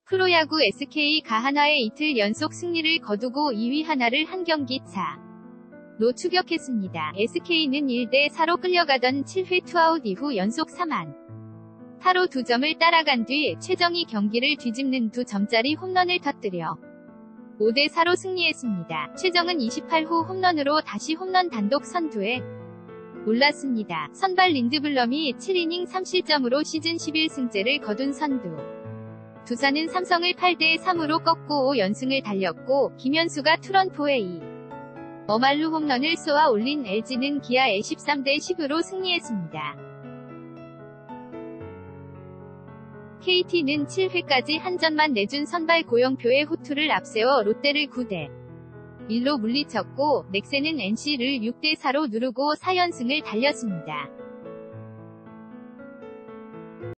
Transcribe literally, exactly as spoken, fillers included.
프로야구 에스케이가 한화의 이틀 연속 승리를 거두고 이 위 한화를 한 경기 차로 추격했습니다. 에스케이는 일 대 사로 끌려가던 칠 회 투아웃 이후 연속 삼 안 타로 두 점을 따라간 뒤 최정이 경기를 뒤집는 두 점짜리 홈런을 터뜨려 오 대 사로 승리했습니다. 최정은 이십팔 호 홈런으로 다시 홈런 단독 선두에 올랐습니다. 선발 린드블럼이 칠 이닝 삼 실점으로 시즌 십일 승째를 거둔 선두. 두산은 삼성을 팔 대 삼으로 꺾고 오 연승을 달렸고 김현수가 투런포에 이 어말루 홈런을 쏘아 올린 엘지는 기아에 십삼 대 십으로 승리했습니다. 케이티는 칠 회까지 한 점만 내준 선발 고영표의 호투를 앞세워 롯데를 구 대 일로 물리쳤고 넥센은 엔씨를 육 대 사로 누르고 사 연승을 달렸습니다.